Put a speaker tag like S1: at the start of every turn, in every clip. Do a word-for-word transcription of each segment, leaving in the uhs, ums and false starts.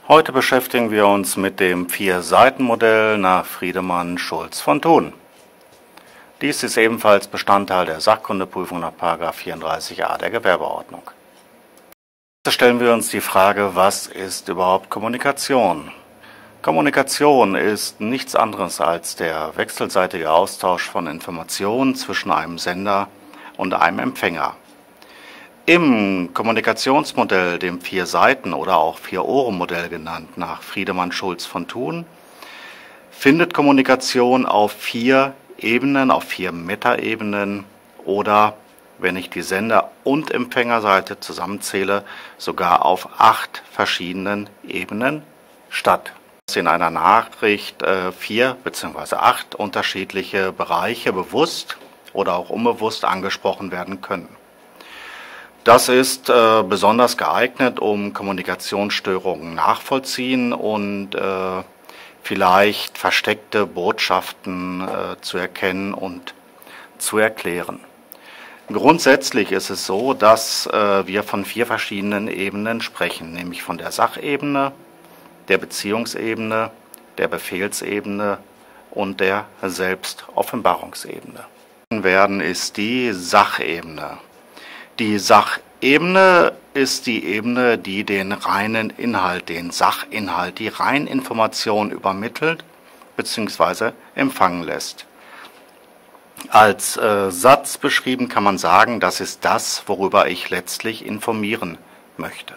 S1: Heute beschäftigen wir uns mit dem Vier-Seiten-Modell nach Friedemann Schulz von Thun. Dies ist ebenfalls Bestandteil der Sachkundeprüfung nach Paragraph vierunddreißig a der Gewerbeordnung. Jetzt stellen wir uns die Frage, was ist überhaupt Kommunikation? Kommunikation ist nichts anderes als der wechselseitige Austausch von Informationen zwischen einem Sender und einem Empfänger. Im Kommunikationsmodell, dem Vier-Seiten- oder auch Vier-Ohren-Modell genannt, nach Friedemann Schulz von Thun, findet Kommunikation auf vier Ebenen, auf vier Metaebenen oder, wenn ich die Sender- und Empfängerseite zusammenzähle, sogar auf acht verschiedenen Ebenen statt. In einer Nachricht äh, vier bzw. acht unterschiedliche Bereiche bewusst oder auch unbewusst angesprochen werden können. Das ist äh, besonders geeignet, um Kommunikationsstörungen nachvollziehen und äh, vielleicht versteckte Botschaften äh, zu erkennen und zu erklären. Grundsätzlich ist es so, dass äh, wir von vier verschiedenen Ebenen sprechen, nämlich von der Sachebene, der Beziehungsebene, der Befehlsebene und der Selbstoffenbarungsebene. Werden ist die Sachebene. Die Sachebene ist die Ebene, die den reinen Inhalt, den Sachinhalt, die Reininformation übermittelt bzw. empfangen lässt. Als äh, Satz beschrieben kann man sagen, das ist das, worüber ich letztlich informieren möchte.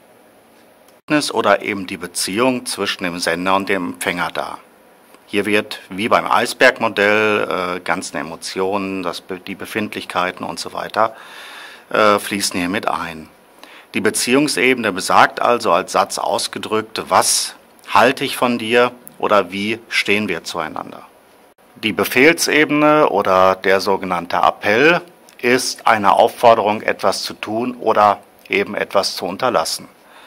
S1: Oder eben die Beziehung zwischen dem Sender und dem Empfänger dar. Hier wird, wie beim Eisbergmodell, äh, ganzen Emotionen, das, die Befindlichkeiten und so weiter, äh, fließen hier mit ein. Die Beziehungsebene besagt also als Satz ausgedrückt, was halte ich von dir oder wie stehen wir zueinander. Die Befehlsebene oder der sogenannte Appell ist eine Aufforderung, etwas zu tun oder eben etwas zu unterlassen.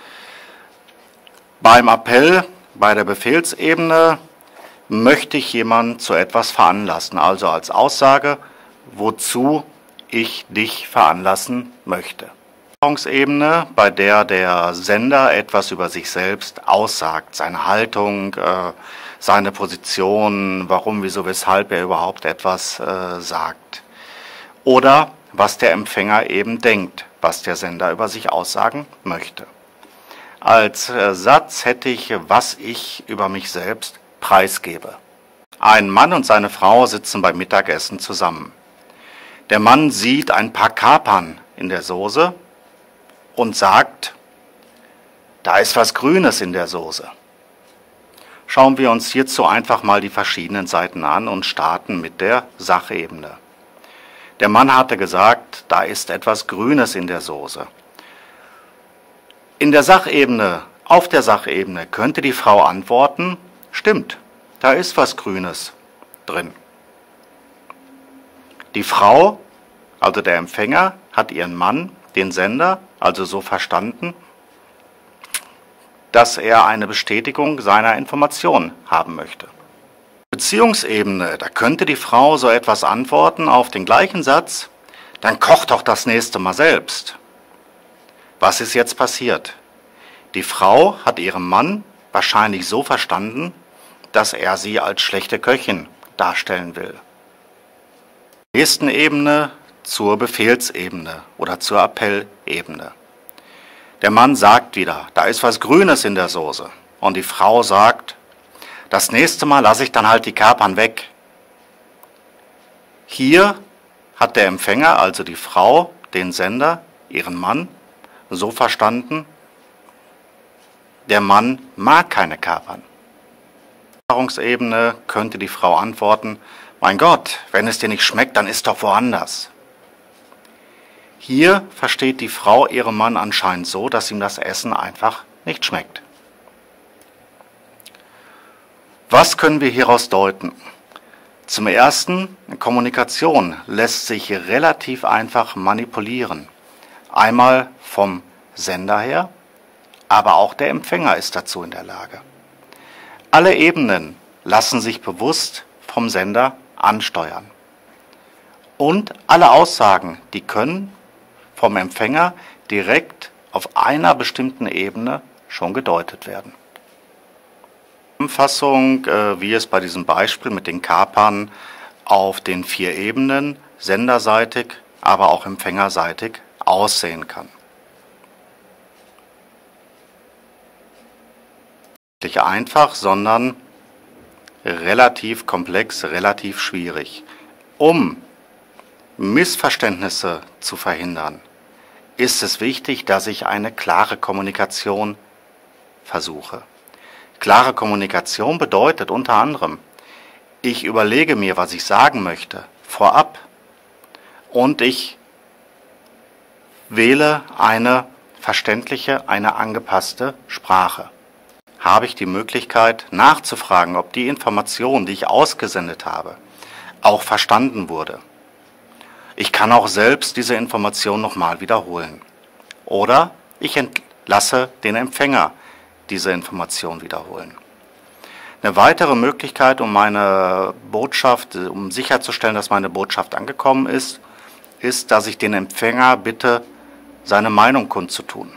S1: Beim Appell, bei der Befehlsebene, möchte ich jemanden zu etwas veranlassen, also als Aussage, wozu ich dich veranlassen möchte. Ebene, bei der der Sender etwas über sich selbst aussagt, seine Haltung, äh, seine Position, warum, wieso, weshalb er überhaupt etwas äh, sagt. Oder was der Empfänger eben denkt, was der Sender über sich aussagen möchte. Als äh, Satz hätte ich, was ich über mich selbst preisgebe. Ein Mann und seine Frau sitzen beim Mittagessen zusammen. Der Mann sieht ein paar Kapern in der Soße und sagt, da ist was Grünes in der Soße. Schauen wir uns hierzu einfach mal die verschiedenen Seiten an und starten mit der Sachebene. Der Mann hatte gesagt, da ist etwas Grünes in der Soße. In der Sachebene, auf der Sachebene könnte die Frau antworten, stimmt, da ist was Grünes drin. Die Frau, also der Empfänger, hat ihren Mann, den Sender, also so verstanden, dass er eine Bestätigung seiner Information haben möchte. Beziehungsebene, da könnte die Frau so etwas antworten auf den gleichen Satz, dann koch doch das nächste Mal selbst. Was ist jetzt passiert? Die Frau hat ihren Mann wahrscheinlich so verstanden, dass er sie als schlechte Köchin darstellen will. Nächsten Ebene zur Befehlsebene oder zur Appellebene. Der Mann sagt wieder, da ist was Grünes in der Soße. Und die Frau sagt, das nächste Mal lasse ich dann halt die Kapern weg. Hier hat der Empfänger, also die Frau, den Sender, ihren Mann, so verstanden, der Mann mag keine Kapern. Ebene könnte die Frau antworten, mein Gott, wenn es dir nicht schmeckt, dann isst doch woanders. Hier versteht die Frau ihren Mann anscheinend so, dass ihm das Essen einfach nicht schmeckt. Was können wir hieraus deuten? Zum Ersten, Kommunikation lässt sich relativ einfach manipulieren. Einmal vom Sender her, aber auch der Empfänger ist dazu in der Lage. Alle Ebenen lassen sich bewusst vom Sender ansteuern. Und alle Aussagen, die können vom Empfänger direkt auf einer bestimmten Ebene schon gedeutet werden. Zusammenfassung, äh, wie es bei diesem Beispiel mit den Kapern auf den vier Ebenen, senderseitig, aber auch empfängerseitig, aussehen kann. Nicht einfach, sondern relativ komplex, relativ schwierig. Um Missverständnisse zu verhindern, ist es wichtig, dass ich eine klare Kommunikation versuche. Klare Kommunikation bedeutet unter anderem, ich überlege mir, was ich sagen möchte, vorab, und ich wähle eine verständliche, eine angepasste Sprache. Habe ich die Möglichkeit nachzufragen, ob die Information, die ich ausgesendet habe, auch verstanden wurde. Ich kann auch selbst diese Information nochmal wiederholen. Oder ich lasse den Empfänger diese Information wiederholen. Eine weitere Möglichkeit, um meine Botschaft, um sicherzustellen, dass meine Botschaft angekommen ist, ist, dass ich den Empfänger bitte, seine Meinung kundzutun.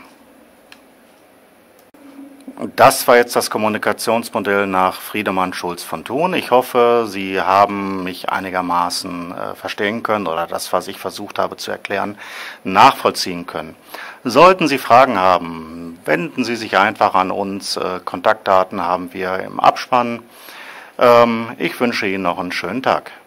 S1: Das war jetzt das Kommunikationsmodell nach Friedemann Schulz von Thun. Ich hoffe, Sie haben mich einigermaßen äh, verstehen können oder das, was ich versucht habe zu erklären, nachvollziehen können. Sollten Sie Fragen haben, wenden Sie sich einfach an uns. Äh, Kontaktdaten haben wir im Abspann. Ähm, ich wünsche Ihnen noch einen schönen Tag.